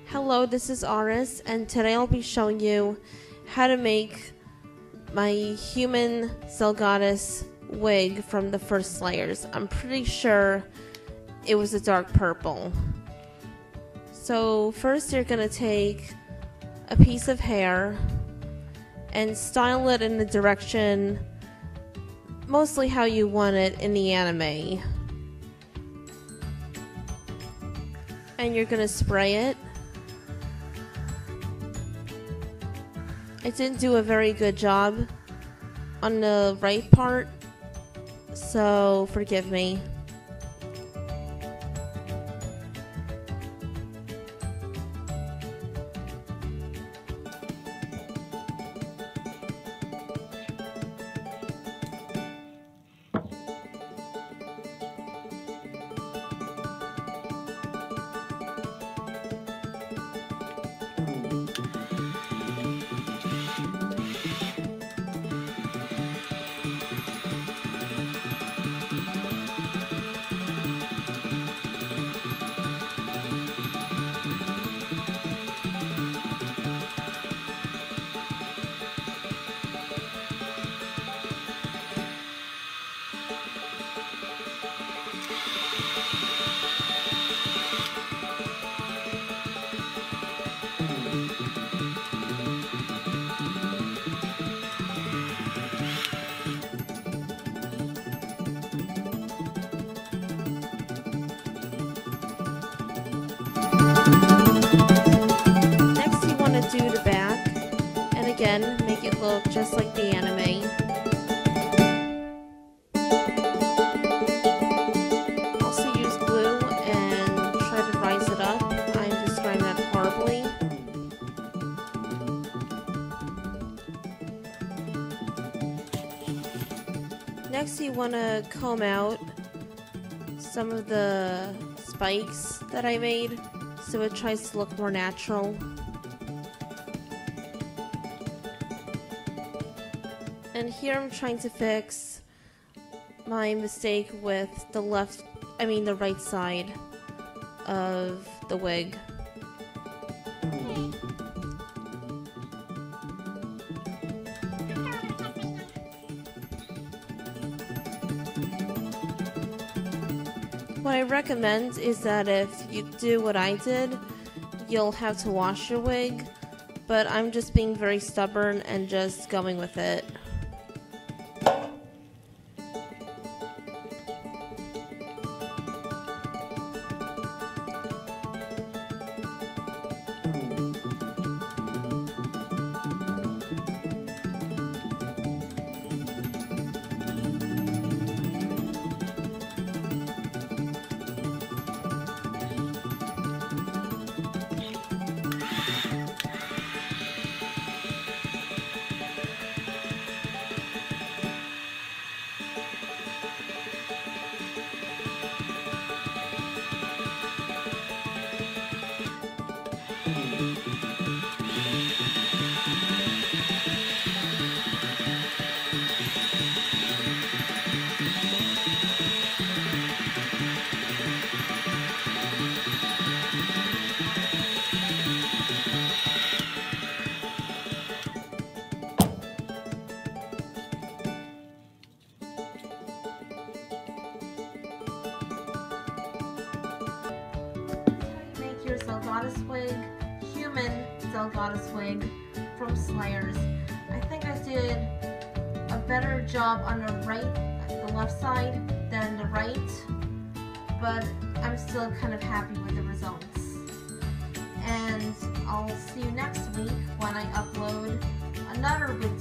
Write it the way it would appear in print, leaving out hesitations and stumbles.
Hello, this is Aris, and today I'll be showing you how to make my human Zelgadis wig from the first layers. I'm pretty sure it was a dark purple. So first you're going to take a piece of hair and style it in the direction mostly how you want it in the anime. And you're going to spray it. I didn't do a very good job on the right part, so forgive me. Next you want to do the back, and again make it look just like the anime. Also use glue and try to rise it up. I'm describing that horribly. Next you want to comb out some of the spikes that I made so it tries to look more natural. And here I'm trying to fix my mistake with the right side of the wig. What I recommend is that if you do what I did, you'll have to wash your wig, but I'm just being very stubborn and just going with it. Your Zelgadis wig, human Zelgadis wig from Slayers. I think I did a better job on the left side than the right, but I'm still kind of happy with the results. And I'll see you next week when I upload another video